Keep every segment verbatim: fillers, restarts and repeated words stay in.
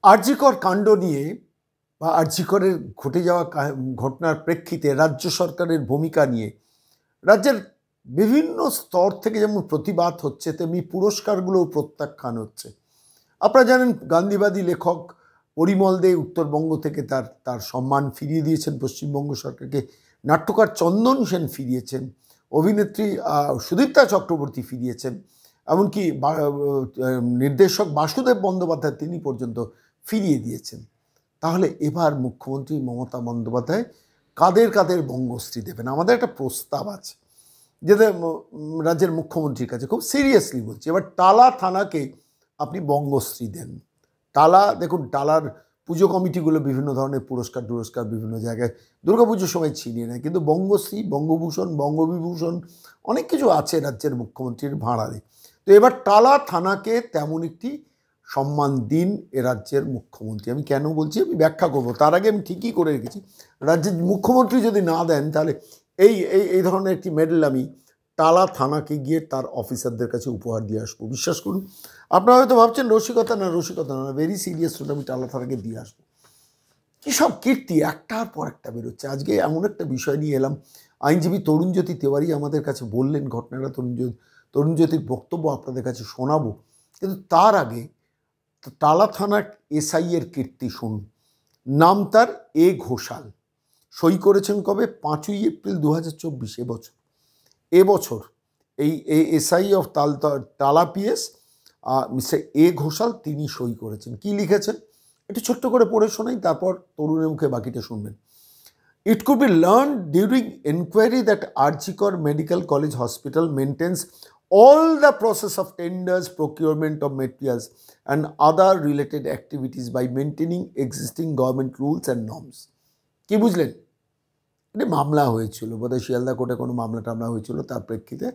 আরজিকর কাণ্ড নিয়ে বা আরজিকরের ঘটে যাওয়া ঘটনার প্রেক্ষিতে রাজ্য সরকারের ভূমিকা নিয়ে রাজ্যের বিভিন্ন স্তর থেকে যেমন প্রতিবাদ হচ্ছে তেমনি পুরস্কারগুলোও প্রত্যাখ্যান হচ্ছে। আপনারা জানেন গান্ধীবাদী লেখক পরিমল দে উত্তরবঙ্গ থেকে তার তার সম্মান ফিরিয়ে দিয়েছেন পশ্চিমবঙ্গ সরকারকে, নাট্যকার চন্দন সেন ফিরিয়েছেন, অভিনেত্রী সুদীপ্তা চক্রবর্তী ফিরিয়েছেন, এমনকি নির্দেশক বাসুদেব বন্দ্যোপাধ্যায় তিনি পর্যন্ত ফিরিয়ে দিয়েছেন। তাহলে এবার মুখ্যমন্ত্রী মমতা বন্দ্যোপাধ্যায় কাদের কাদের বঙ্গশ্রী দেবেন? আমাদের একটা প্রস্তাব আছে যেটা রাজ্যের মুখ্যমন্ত্রীর কাছে খুব সিরিয়াসলি বলছি। এবার টালা থানাকে আপনি বঙ্গশ্রী দেন। টালা দেখুন, টালার পুজো কমিটিগুলো বিভিন্ন ধরনের পুরস্কার টুরস্কার বিভিন্ন জায়গায় দুর্গাপুজোর সময় ছিনিয়ে নেয়, কিন্তু বঙ্গশ্রী, বঙ্গভূষণ, বঙ্গবিভূষণ অনেক কিছু আছে রাজ্যের মুখ্যমন্ত্রীর ভাড়ারে। তো এবার টালা থানাকে তেমন একটি সম্মান দিন এ রাজ্যের মুখ্যমন্ত্রী। আমি কেন বলছি আমি ব্যাখ্যা করব, তার আগে আমি ঠিকই করে রেখেছি রাজ্যের মুখ্যমন্ত্রী যদি না দেন তাহলে এই এই এই ধরনের একটি মেডেল আমি টালা থানাকে গিয়ে তার অফিসারদের কাছে উপহার দিয়ে আসবো। বিশ্বাস করুন, আপনারা হয়তো ভাবছেন রসিকতা না, রসিকতা না, ভেরি সিরিয়াস, আমি টালা থানাকে দিয়ে আসবো। কী সব কীর্তি একটার পর একটা বেরোচ্ছে। আজকে এমন একটা বিষয় নিয়ে এলাম, আইনজীবী তরুণজ্যোতি তিওয়ারি আমাদের কাছে বললেন ঘটনাটা, তরুণজ্যোতি তরুণজ্যোতির বক্তব্য আপনাদের কাছে শোনাবো, কিন্তু তার আগে টালা থানার এসআই এর কীর্তি শুনুন। নাম তার এ ঘোষাল, সই করেছেন কবে? পাঁচই এপ্রিল দু হাজার চব্বিশ এবছর এবছর এই এসআই অফ তাল Tala PS mister A Ghoshal তিনি সই করেছেন। কি লিখেছেন একটু ছোট্ট করে পড়ে শোনাই, তারপর তরুণের মুখে বাকিটা শুনবেন। It could be learned during inquiry that Arjikar Medical College Hospital maintains all the process of tenders, procurement of materials and other related activities by maintaining existing government rules and norms. কি বুঝলেন? এটা মামলা হয়েছিল, বোধহয় শিয়ালদা কোর্টে কোনো মামলা টামলা হয়েছিল, তার প্রেক্ষিতে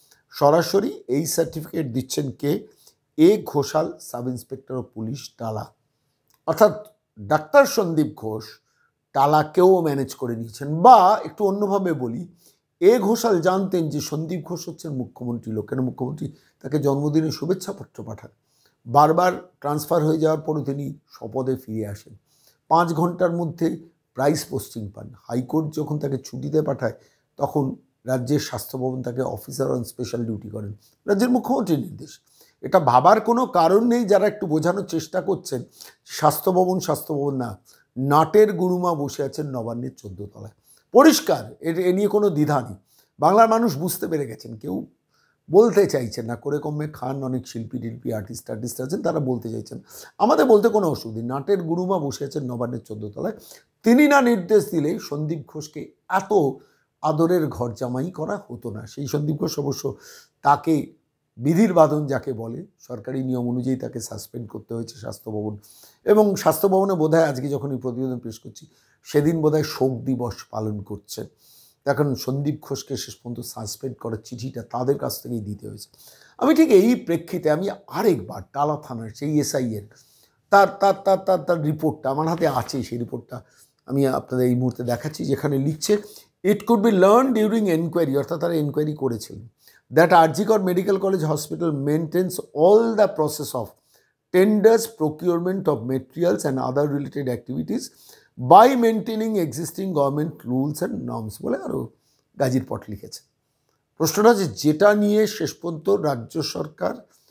সরাসরি এই সার্টিফিকেট দিচ্ছেন কে? A Ghoshal, sub inspector of police Tala. অর্থাৎ ডাক্তার সন্দীপ ঘোষ টালাকেও ম্যানেজ করে নিয়েছেন। বা একটু অন্যভাবে বলি, এ ঘোষাল জানতেন যে সন্দীপ ঘোষ হচ্ছেন মুখ্যমন্ত্রী লোক, কেন মুখ্যমন্ত্রী তাকে জন্মদিনে শুভেচ্ছাপত্র পাঠান। বারবার ট্রান্সফার হয়ে যাওয়ার পরও তিনি স্বপদে ফিরে আসেন, পাঁচ ঘন্টার মধ্যে প্রাইস পোস্টিং পান। হাইকোর্ট যখন তাকে ছুটিতে পাঠায় তখন রাজ্যের স্বাস্থ্য ভবন তাকে অফিসার অন স্পেশাল ডিউটি করেন, রাজ্যের মুখ্যমন্ত্রীর নির্দেশ। এটা ভাবার কোনো কারণ নেই যারা একটু বোঝানোর চেষ্টা করছেন স্বাস্থ্য ভবন স্বাস্থ্য ভবন না, নাটের গুরুমা বসে আছেন নবান্নের চোদ্দ তলায়, পরিষ্কার। এ নিয়ে কোনো দ্বিধা নেই, বাংলার মানুষ বুঝতে পেরে গেছেন, কেউ বলতে চাইছেন না। করে কমে খান, অনেক শিল্পী টিল্পী আর্টিস্ট আর্টিস্ট আছেন, তারা বলতে চাইছেন, আমাদের বলতে কোনো অসুবিধা। নাটের গুরুমা বসে আছেন নবান্নের চোদ্দ তলায়, তিনি না নির্দেশ দিলেই সন্দীপ ঘোষকে এত আদরের ঘর জামাই করা হতো না। সেই সন্দীপ ঘোষ অবশ্য, তাকে বিধির বাঁধন যাকে বলে, সরকারি নিয়ম অনুযায়ী তাকে সাসপেন্ড করতে হয়েছে স্বাস্থ্য ভবন। এবং স্বাস্থ্য ভবনে বোধহয় আজকে যখন এই প্রতিবেদন পেশ করছি সেদিন বোধহয় শোক দিবস পালন করছে। এখন সন্দীপ ঘোষকে শেষ পর্যন্ত সাসপেন্ড করার চিঠিটা তাদের কাছ থেকেই দিতে হয়েছে। আমি ঠিক এই প্রেক্ষিতে আমি আরেকবার টালা থানার সেই এসআইয়ের তার তার তার তার তার রিপোর্টটা আমার হাতে আছে, সেই রিপোর্টটা আমি আপনাদের এই মুহূর্তে দেখাচ্ছি, যেখানে লিখছে it could be learn during enquiry, অর্থাৎ তারা এনকোয়ারি করেছিলেন, that Arjikar Medical College Hospital maintains all the process of tenders, procurement of materials and other related activities by maintaining existing government rules and norms বলে আরও গাজির পট লিখেছে। প্রশ্নটা যে যেটা নিয়ে শেষ পর্যন্ত রাজ্য সরকার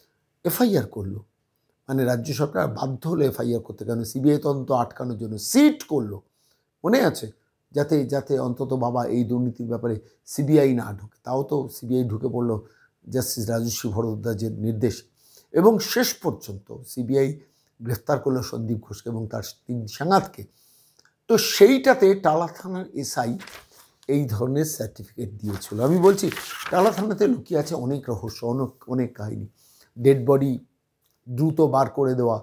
এফআইআর করলো, মানে রাজ্য সরকার বাধ্য হলো এফআইআর করতে, কেন সিবিআই তদন্ত আটকানোর জন্য সিট করলো, মনে আছে, যাতে যাতে অন্তত বাবা এই দুর্নীতির ব্যাপারে সিবিআই না ঢুকে। তাও তো সিবিআই ঢুকে পড়লো জাস্টিস রাজস্বী ভরদ্বাজের নির্দেশ, এবং শেষ পর্যন্ত সিবিআই গ্রেফতার করলো সন্দীপ ঘোষকে এবং তার তিন সাংঘাতকে। তো সেইটাতে টালা থানার এসআই এই ধরনের সার্টিফিকেট দিয়েছিল। আমি বলছি টালা থানাতে লুকিয়ে আছে অনেক রহস্য, অনেক অনেক কাহিনী। ডেড বডি দ্রুত বার করে দেওয়া,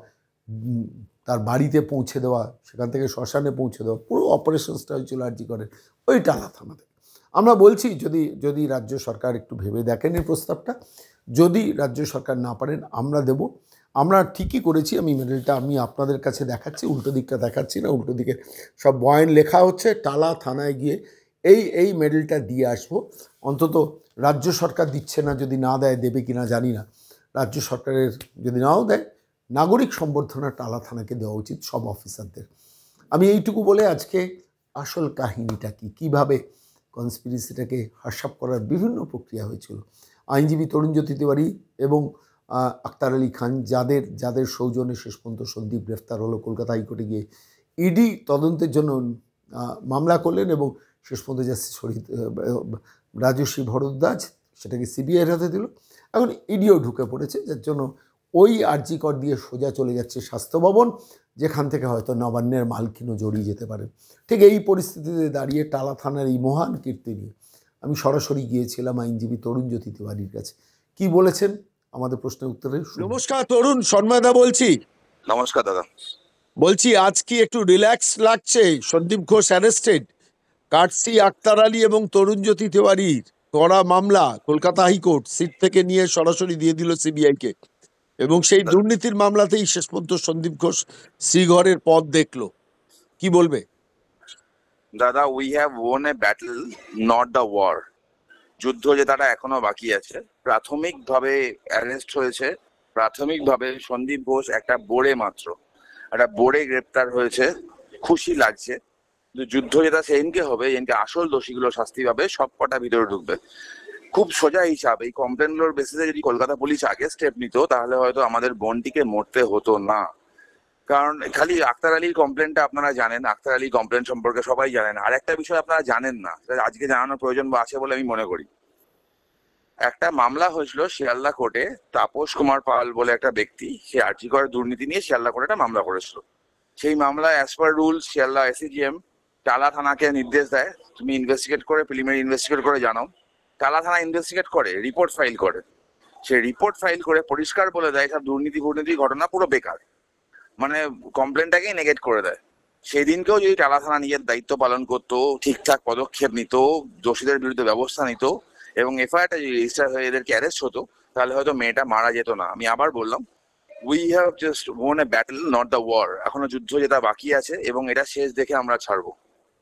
তার বাড়িতে পৌঁছে দেওয়া, সেখান থেকে শ্মশানে পৌঁছে দেওয়া, পুরো অপারেশনসটা হয়েছিল আরজিকরের ওই টালা থানাতে। আমরা বলছি যদি যদি রাজ্য সরকার একটু ভেবে দেখেন এই প্রস্তাবটা, যদি রাজ্য সরকার না পারেন আমরা দেব। আমরা ঠিকই করেছি, আমি মেডেলটা আমি আপনাদের কাছে দেখাচ্ছি, উল্টো দিকটা দেখাচ্ছি না, উল্টো দিকে সব বয়ান লেখা হচ্ছে। টালা থানায় গিয়ে এই এই মেডেলটা দিয়ে আসবো। অন্তত রাজ্য সরকার দিচ্ছে না, যদি না দেয় দেবে কি না জানি না, রাজ্য সরকারের যদি নাও দেয় নাগরিক সম্বর্ধনা টালা থানাকে দেওয়া উচিত সব অফিসারদের। আমি এইটুকু বলে আজকে আসল কাহিনীটা কি, কীভাবে কনস্পিরেসিটাকে হাস্যাপ করার বিভিন্ন প্রক্রিয়া হয়েছিল, আইনজীবী তরুণজ্যোতি তিওয়ারি এবং আক্তার আলী খান, যাদের যাদের সৌজন্যে শেষ পর্যন্ত সন্দীপ গ্রেফতার হলো, কলকাতা হাইকোর্টে গিয়ে ইডি তদন্তের জন্য মামলা করলেন এবং শেষ পর্যন্ত জাস্টিস শহীদ রাজস্বী ভরদ্বাজ সেটাকে সিবিআইয়ের হাতে দিল। এখন ইডিও ঢুকে পড়েছে, যার জন্য ওই আরজি কর দিয়ে সোজা চলে যাচ্ছে স্বাস্থ্য ভবন, যেখান থেকে হয়তো নবান্নের মালকিনও জড়িয়ে যেতে পারে। ঠিক এই পরিস্থিতিতে দাঁড়িয়ে টালা থানার এই মহান কীর্তি নিয়ে আমি সরাসরি গিয়েছিলাম আইনজীবী তরুণজ্যোতি তিওয়ারির কাছে। কি বলেছেন আমাদের প্রশ্নের উত্তরে? নমস্কার তরুণ, সন্ময়দা বলছি। নমস্কার দাদা। বলছি আজ কি একটু রিল্যাক্স লাগছে? সন্দীপ ঘোষ অ্যারেস্টেড, কাটসি আক্তার আলী এবং তরুণজ্যোতি তিওয়ারির করা মামলা কলকাতা হাইকোর্ট সিট থেকে নিয়ে সরাসরি দিয়ে দিল সিবিআই কে, এবং সেই দুর্নীতির মামলাতেই শেষ পর্যন্ত সন্দীপ ঘোষ শ্রীঘরের পথ দেখলো। কি বলবে দাদা? We have won a battle, not the war. যুদ্ধ জেতাটা এখনো বাকি আছে। প্রাথমিকভাবে অ্যারেস্ট হয়েছে, প্রাথমিকভাবে সন্দীপ ঘোষ একটা বোর্ডে মাত্র একটা বোর্ডে গ্রেপ্তার হয়েছে, খুশি লাগছে। কিন্তু যুদ্ধ জেতা সেদিনকে হবে যেদিনকে আসল দোষীগুলো শাস্তি পাবে, সব কটা ভিতরে ঢুকবে। খুব সোজা হিসাব, এই কমপ্লেনগুলোর বেসিসে যদি কলকাতা পুলিশ আগে স্টেপ নিত তাহলে হয়তো আমাদের বোনটিকে মরতে হতো না। কারণ খালি আক্তার আলীর কমপ্লেনটা আপনারা জানেন, আক্তার আলী কমপ্লেন সম্পর্কে সবাই জানেন। আর একটা বিষয় আপনারা জানেন না, আজকে জানানোর প্রয়োজন আছে বলে আমি মনে করি। একটা মামলা হয়েছিল শিয়ালদা কোর্টে, তাপস কুমার পাল বলে একটা ব্যক্তি, সে আরজি কর দুর্নীতি নিয়ে শিয়ালদা কোর্টে একটা মামলা করেছিল। সেই মামলায় as per rule Sealdah ACJM Tala থানাকে নির্দেশ দেয়, তুমি ইনভেস্টিগেট করে, প্রিলিমিনারি ইনভেস্টিগেট করে জানাও। টালা থানা ইনভেস্টিগেট করে, রিপোর্ট ফাইল করে। সে রিপোর্ট ফাইল করে পরিষ্কার বলে দেয় সব দুর্নীতি ফুর্নীতি ঘটনা পুরো বেকার, মানে কমপ্লেনটাকেই নেগেট করে দেয়। সেই দিনকেও যদি টালা থানা নিজের দায়িত্ব পালন করতো, ঠিকঠাক পদক্ষেপ নিত, দোষীদের বিরুদ্ধে ব্যবস্থা নিত এবং এফআইআরটা যদি রেজিস্টার হয়ে এদেরকে অ্যারেস্ট হতো, তাহলে হয়তো মেয়েটা মারা যেত না। আমি আবার বললাম, we have just won a battle, not the war. এখনো যুদ্ধ জেতা বাকি আছে এবং এটা শেষ দেখে আমরা ছাড়বো।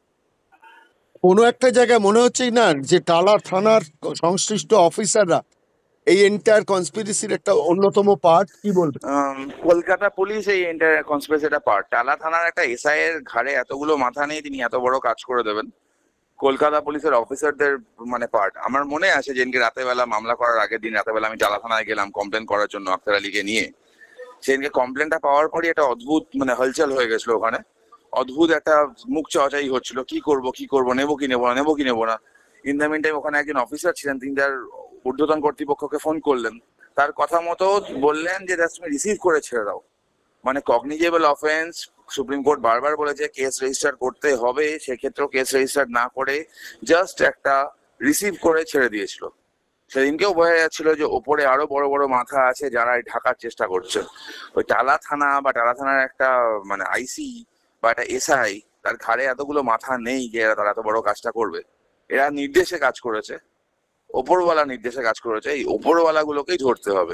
কোনো একটা জায়গায় মনে হচ্ছে না যে টালা থানার সংশ্লিষ্ট অফিসাররা এই এন্টায়ার কনস্পিরেসির একটা অন্যতম পার্ট? কি বলবে? কলকাতা পুলিশ এই এন্টায়ার কনস্পিরেসির একটা পার্ট। টালা থানার একটা এসআই এর ঘাড়ে এতগুলো মাথা নেই তিনি এত বড় কাজ করে দেবেন। কলকাতা পুলিশের অফিসারদের মানে পার্ট। আমার মনে আছে যেদিনকে রাতের বেলা মামলা করার আগের দিন রাতের বেলা আমি টালা থানায় গেলাম কমপ্লেন করার জন্য আক্তার আলীকে নিয়ে। সেদিনকে কমপ্লেনটা পাওয়ার পরই একটা অদ্ভুত মানে হলচল হয়ে গেছিল ওখানে, অদ্ভুত একটা মুখ চাওয়াচাই হচ্ছিল, কি করব কি করব, নেবো কি নেবো না, নেবো কি নেবো না। ইন দ্য মিন টাইম ওখানে একজন অফিসার ছিলেন, তিনি তার ঊর্ধ্বতন কর্তৃপক্ষকে ফোন করলেন, তার কথা মতো বললেন যে তুমি রিসিভ করে ছেড়ে দাও। মানে কগনিজেবল অফেন্স, সুপ্রিম কোর্ট বারবার বলেছে কেস রেজিস্টার করতে হবে, সেক্ষেত্রেও কেস রেজিস্টার না করে জাস্ট একটা রিসিভ করে ছেড়ে দিয়েছিল। সেদিনকেও বোঝা যাচ্ছিল যে ওপরে আরো বড় বড় মাথা আছে যারা ঢাকার চেষ্টা করছে। ওই টালা থানা বা টালা থানার একটা মানে আইসি বা একটা এসআই, তার ঘাড়ে এতগুলো মাথা নেই যে এরা তারা এত বড় কাজটা করবে। এরা নির্দেশে কাজ করেছে, ওপরওয়ালা নির্দেশে কাজ করেছে, এই ওপরওয়ালা গুলোকেই ধরতে হবে।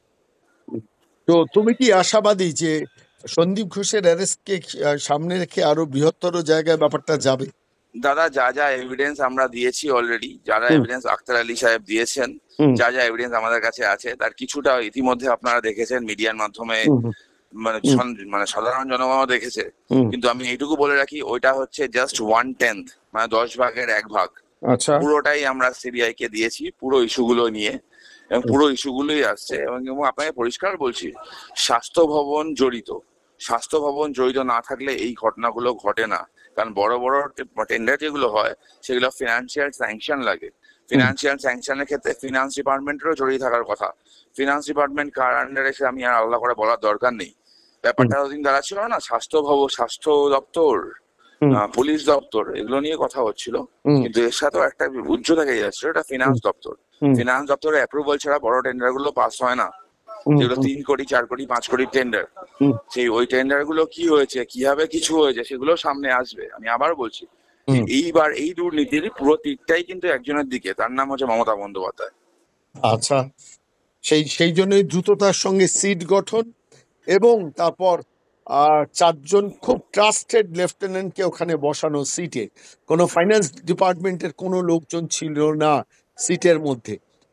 তো তুমি কি আশাবাদী যে সন্দীপ ঘোষের অ্যারেস্টকে সামনে রেখে আরো বৃহত্তর জায়গায় ব্যাপারটা যাবে? দাদা, যা যা এভিডেন্স আমরা দিয়েছি অলরেডি, যারা এভিডেন্স আক্তার আলী সাহেব দিয়েছেন, যা যা এভিডেন্স আমাদের কাছে আছে, তার কিছুটা ইতিমধ্যে আপনারা দেখেছেন মিডিয়ার মাধ্যমে, মানে মানে সাধারণ জনগণও দেখেছে। কিন্তু আমি এইটুকু বলে রাখি, ওইটা হচ্ছে জাস্ট ওয়ান টেন্থ, মানে দশ ভাগের এক ভাগ। পুরোটাই আমরা সিবিআই কে দিয়েছি পুরো ইস্যুগুলো নিয়ে, এবং পুরো ইস্যুগুলোই আসছে। এবং আপনাকে পরিষ্কার বলছি, স্বাস্থ্য ভবন জড়িত, স্বাস্থ্য ভবন জড়িত না থাকলে এই ঘটনাগুলো ঘটে না। কারণ বড় বড় টেন্ডার যেগুলো হয় সেগুলো ফিনান্সিয়াল স্যাংশন লাগে। ফিনান্সিয়াল স্যাংশনের ক্ষেত্রে ফিনান্স ডিপার্টমেন্টেরও জড়িয়ে থাকার কথা। ফিনান্স ডিপার্টমেন্ট কার আন্ডারে সে আমি আর আলাদা করে বলার দরকার নেই। ব্যাপারটা ওদিন দ্বারা ছিল না, স্বাস্থ্য ভবন, স্বাস্থ্য দপ্তর, পুলিশ দপ্তর, এগুলো নিয়ে কথা হচ্ছিল। কিন্তু এর সাথেও একটা উজ্জ্ব থেকে যাচ্ছে, এটা ফিনান্স দপ্তর। ফিনান্স দপ্তরের অ্যাপ্রুভাল ছাড়া বড় টেন্ডার গুলো পাস হয় না, যেগুলো তিন কোটি চার কোটি পাঁচ কোটি টেন্ডার। সেই ওই টেন্ডার গুলো কি হয়েছে, কিভাবে কিছু হয়েছে, সেগুলো সামনে আসবে। আমি আবার বলছি, এইবার এই দুর্নীতির পুরো তীরটাই কিন্তু একজনের দিকে, তার নাম হচ্ছে মমতা বন্দ্যোপাধ্যায়। আচ্ছা, সেই সেই জন্যই দ্রুততার সঙ্গে সিট গঠন এবং তারপর আহ চারজন খুব ট্রাস্টেড লেফটেন্যান্টকে ওখানে বসানো সিটে। কোনো ফাইন্যান্স ডিপার্টমেন্টের কোনো লোকজন ছিল না সিটের মধ্যে,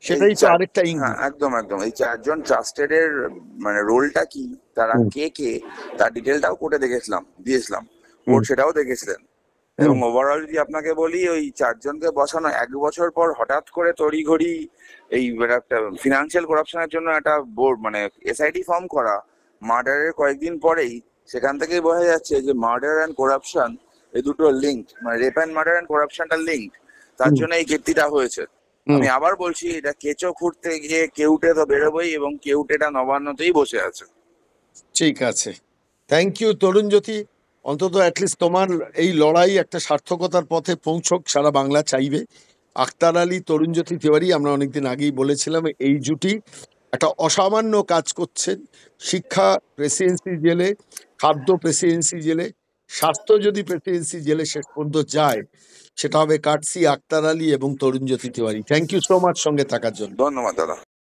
সেটাই তো চার- আরেকটা হ্যাঁ ইঙ্গিত। একদম একদম এই চারজন ট্রাস্টেড এর মানে রোলটা কি, তারা হুম। কে কে, তার ডিটেলটাও কোর্টে দেখেছিলাম, দিয়েছিলাম, হুম। কোর্ট সেটাও দেখেছিলেন। এবং হুম। ওভারঅল যদি আপনাকে বলি, ওই চারজনকে বসানো এক বছর পর হঠাৎ করে তড়িঘড়ি এই একটা ফিনান্সিয়াল করাপশনের জন্য একটা বোর্ড মানে এসআইটি ফর্ম করা, মার্ডারের কয়েকদিন পরেই সেখান থেকেই বোঝা যাচ্ছে যে মার্ডার অ্যান্ড করাপশন এই দুটো লিঙ্ক, মানে রেপ অ্যান্ড মার্ডার অ্যান্ড করাপশনটা লিঙ্ক, তার হুম। জন্য এই কীর্তিটা হয়েছে। হুম। আমি আবার বলছি, এটা কেঁচো খুঁড়তে গিয়ে কেউটে তো বেরোবেই, এবং কেউটেটা নবান্নতেই বসে আছে। ঠিক আছে, থ্যাংক ইউ তরুণ জ্যোতি। অন্তত অ্যাটলিস্ট তোমার এই লড়াই একটা সার্থকতার পথে পৌঁছক, সারা বাংলা চাইবে। আক্তার আলী, তরুণ জ্যোতি তিওয়ারি, আমরা অনেকদিন আগেই বলেছিলাম এই জুটি একটা অসামান্য কাজ করছেন। শিক্ষা প্রেসিডেন্সি জেলে, খাদ্য প্রেসিডেন্সি জেলে, স্বাস্থ্য যদি প্রেসিডেন্সি জেলে শেষ পর্যন্ত যায়, সেটা হবে কাটসি, আক্তার আলী এবং Tarun Jyoti Tiwari. Thank you so much সঙ্গে থাকার জন্য। ধন্যবাদ দাদা।